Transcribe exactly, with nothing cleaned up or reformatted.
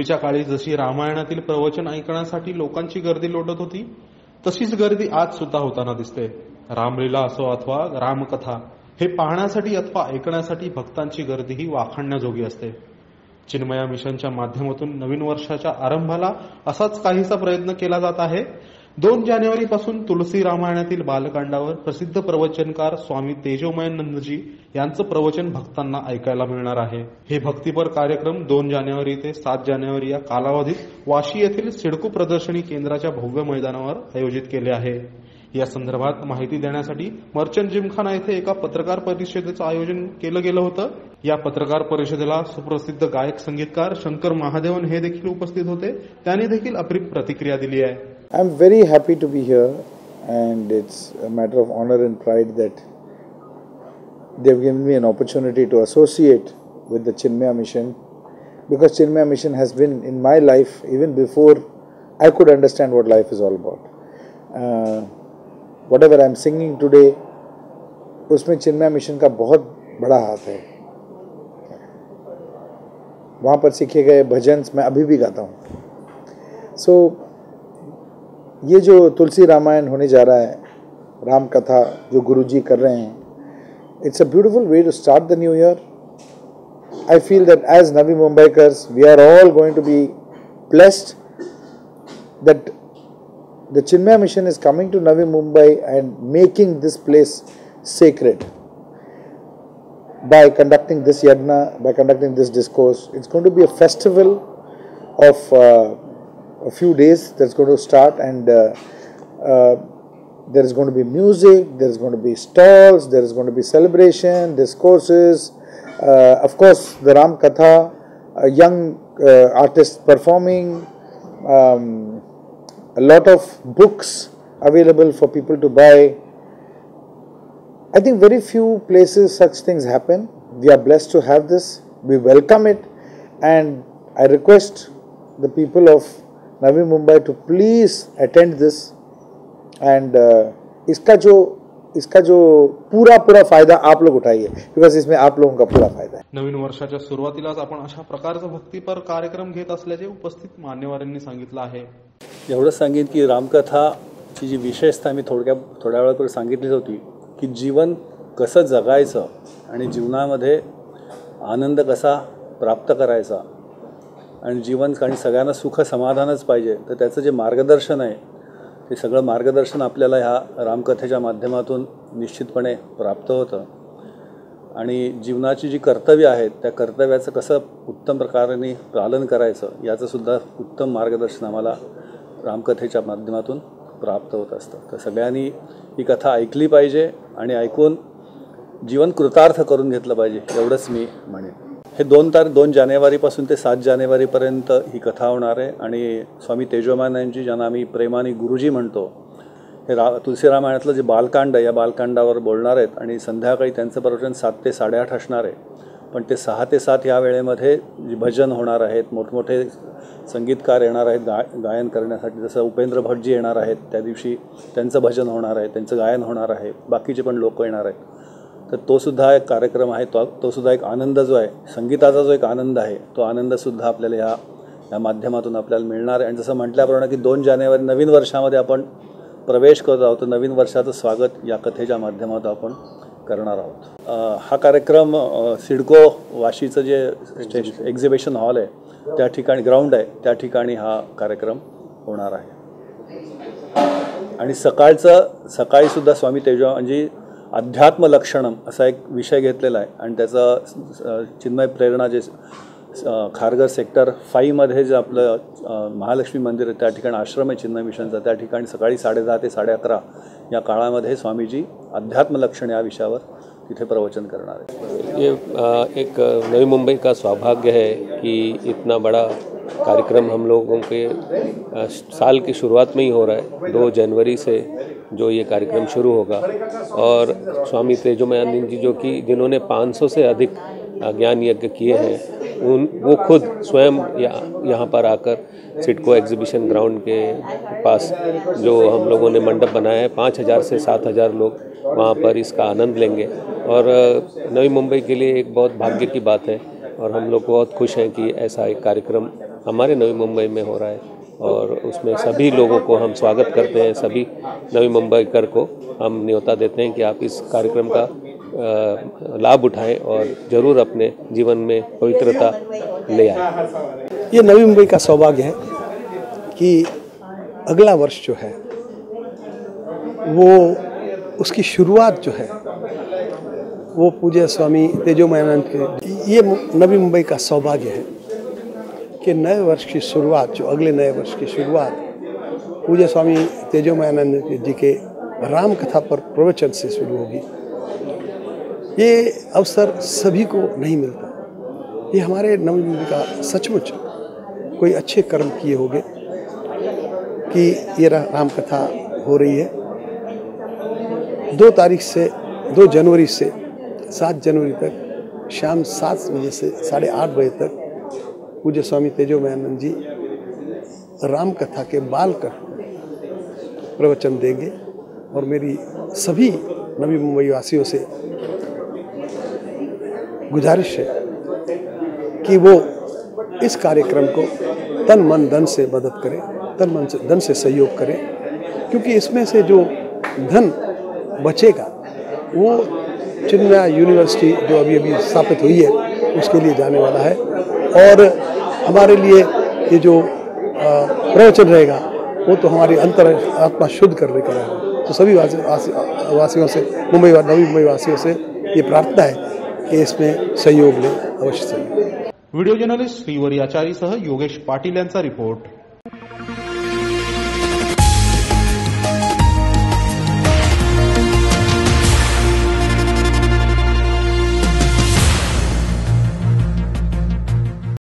पूर्वीच्या काळी जशी रामायणातील प्रवचन ऐकण्यासाठी लोकांची गर्दी लोटत होती, तशीच गर्दी आज सुद्धा होताना दिसते. रामलीला असो अथवा रामकथा हे पाहण्यासाठी अथवा ऐकण्यासाठी भक्तांची गर्दी ही वाखाणण्याजोगी असते. चिन्मया मिशनच्या माध्यमातून नवीन वर्षाच्या आरंभाला असाच काहीसा प्रयत्न केला जात आहे. दोन जानेवारी पासून तुलसी रामायणातील बालकांडावर प्रसिद्ध प्रवचनकार स्वामी तेजोमयानंदजी यांचं प्रवचन भक्तांना ऐकायला मिळणार आहे. हे भक्तिपर कार्यक्रम दोन जानेवारी ते सात जानेवारी या कालावधीत वाशी येथील सिडको प्रदर्शनी केंद्राच्या भव्य मैदानावर आयोजित केले आहे. या संदर्भात माहिती देण्यासाठी मर्चंट जिमखाना येथे एका पत्रकार परिषदेचं आयोजन केलं गेलं होतं. या पत्रकार परिषदेला सुप्रसिद्ध गायक संगीतकार शंकर महादेवन हे देखील उपस्थित होते. त्यांनी देखील अप्रिम प्रतिक्रिया दिली आहे. I am very happy to be here, and it's a matter of honor and pride that they have given me an opportunity to associate with the Chinmaya Mission, because Chinmaya Mission has been in my life even before I could understand what life is all about. Uh, whatever I am singing today, उसमें Chinmaya mission का बहुत बड़ा हाथ है. वहाँ पर सीखे गए भजन मैं अभी भी गाता हूँ. सो so, ये जो तुलसी रामायण होने जा रहा है, राम कथा जो गुरुजी कर रहे हैं, it's a beautiful way to start the new year. I feel that as Navi Mumbaikars we are all going to be blessed that the Chinmaya Mission is coming to Navi Mumbai and making this place sacred by conducting this yajna, by conducting this discourse. It's going to be a festival of uh, a few days that's going to start, and uh, uh, there is going to be music, there is going to be stalls, there is going to be celebration, discourses, uh, of course the Ram Katha, a young uh, artists performing, um, a lot of books available for people to buy. I think very few places such things happen. We are blessed to have this. We welcome it, and I request the people of Navi Mumbai to please attend this, and uh, इसका जो इसका जो पूरा पूरा फायदा आप लोग उठाइए, because इसमें आप लोगों का पूरा फायदा है. नवीन वर्षाच्या सुरुवातीलाच आपण अशा प्रकारचा भक्तिपर कार्यक्रम घेत असल्याचे उपस्थित मान्यवरांनी सांगितलं आहे. एवढं सांगितलं की रामकथाची जी विशेषता मी थोडक्या थोड्या वेळापूर्वी सांगितलीच होती की जीवन कसं जगायचं आणि जीवनामध्ये आनंद कसा प्राप्त करायचा आणि जीवन आणि सगळ्यांना सुख समाधानच पाहिजे, तर त्याचं जे मार्गदर्शन आहे ते सगळं मार्गदर्शन आपल्याला ह्या रामकथेच्या माध्यमातून निश्चितपणे प्राप्त होतं. आणि जीवनाची जी कर्तव्य आहेत त्या कर्तव्याचं कसं उत्तम प्रकारे पालन करायचं याचंसुद्धा उत्तम मार्गदर्शन आम्हाला रामकथेच्या माध्यमातून प्राप्त होत असतं. तर सगळ्यांनी ही कथा ऐकली पाहिजे आणि ऐकून जीवन कृतार्थ करून घेतलं पाहिजे, एवढंच मी म्हणेन. हे दोन तारीख दोन जानेवारीपासून ते सात जानेवारीपर्यंत ही कथा होणार आहे. आणि स्वामी तेजोमयानंदजी ज्यांना आम्ही प्रेमाने गुरुजी म्हणतो, हे रा तुलसी रामायणातलं जे बालकांड या बालकांडावर बोलणार आहेत. आणि संध्याकाळी त्यांचं प्रवचन सात ते साडेआठ असणार आहे. पण ते सहा ते सात या वेळेमध्ये जी भजन होणार आहेत, मोठमोठे संगीतकार येणार आहेत गा गायन करण्यासाठी. जसं उपेंद्र भटजी येणार आहेत, त्या दिवशी त्यांचं भजन होणार आहे, त्यांचं गायन होणार आहे. बाकीचे पण लोक येणार आहेत. तर तोसुद्धा एक कार्यक्रम आहे. तो तोसुद्धा एक आनंद जो आहे, संगीताचा जो एक आनंद आहे, तो आनंदसुद्धा आपल्याला ह्या या माध्यमातून आपल्याला मिळणार आहे. आणि जसं म्हटल्याप्रमाणे की दोन जानेवारी नवीन वर्षामध्ये आपण प्रवेश करत आहोत, तर नवीन वर्षाचं स्वागत या कथेच्या माध्यमातून आपण करणार आहोत. हा कार्यक्रम सिडको वाशीचं जे एक्झिबिशन हॉल आहे त्या ठिकाणी, ग्राउंड आहे त्या ठिकाणी हा कार्यक्रम होणार आहे. आणि सकाळचं सकाळीसुद्धा स्वामी तेजो म्हणजे अध्यात्म लक्षणम असा एक विषय घेतलेला आहे. आणि त्याचं चिन्मय प्रेरणा जे खारघर सेक्टर फाईव्हमध्ये जे आपलं महालक्ष्मी मंदिर आहे त्या ठिकाणी आश्रम आहे चिन्मय मिशनचा, त्या ठिकाणी सकाळी साडे दहा ते साडे अकरा या काळामध्ये स्वामीजी अध्यात्म लक्षण या विषयावर तिथे प्रवचन करणार है. ये एक नवी मुंबई का सौभाग्य है कि इतना बड़ा कार्यक्रम हम लोगों के साल की शुरुआत में ही हो रहा है. दो जनवरी से जो ये कार्यक्रम शुरू होगा, और स्वामी तेजोमयानंद जी जो कि जिन्होंने पाँच सौ से अधिक ज्ञान यज्ञ किए हैं, उन वो खुद स्वयं यहाँ पर आकर सिडको एग्जीबिशन ग्राउंड के पास जो हम लोगों ने मंडप बनाया है, पाँच हज़ार से सात हज़ार लोग वहाँ पर इसका आनंद लेंगे. और नवी मुंबई के लिए एक बहुत भाग्य की बात है, और हम लोग बहुत खुश हैं कि ऐसा एक कार्यक्रम हमारे नवी मुंबई में हो रहा है और उसमें सभी लोगों को हम स्वागत करते हैं। सभी नवी मुंबईकर को हम न्योता देते हैं कि आप इस कार्यक्रम का लाभ उठाएं और ज़रूर अपने जीवन में पवित्रता ले आएं। ये नवी मुंबई का सौभाग्य है कि अगला वर्ष जो है वो उसकी शुरुआत जो है वो पूज्य स्वामी तेजोमयानंद के, ये नवी मुंबई का सौभाग्य है कि नए वर्ष की शुरुआत, जो अगले नए वर्ष की शुरुआत पूज्य स्वामी तेजोमयानंद जी के राम कथा पर प्रवचन से शुरू होगी। ये अवसर सभी को नहीं मिलता। ये हमारे नवी मुंबई का सचमुच कोई अच्छे कर्म किए होंगे कि ये राम कथा हो रही है। दो तारीख से दो जनवरी से सात जनवरी तक शाम सात बजे से साढ़े आठ बजे तक पूज्य स्वामी तेजोमयानंद जी राम कथा के बाल कर प्रवचन देंगे और मेरी सभी नवी मुंबई वासियों से गुजारिश है कि वो इस कार्यक्रम को तन मन धन से मदद करें, तन मन से धन से सहयोग करें, क्योंकि इसमें से जो धन बचेगा वो चिन्मया यूनिवर्सिटी जो अभी अभी स्थापित हुई है उसके लिए जाने वाला है और हमारे लिए ये जो प्रवचन रहेगा वो तो हमारी अंतर आत्मा शुद्ध करने का रहेगा। तो सभी वासी, वासियों से मुंबई नवी मुंबई वासियों से ये प्रार्थना है कि इसमें सहयोग लें, अवश्य सहयोग। व्हिडिओ जर्नलिस्ट श्रीवरी आचारी सह योगेश पाटील यांचा रिपोर्ट।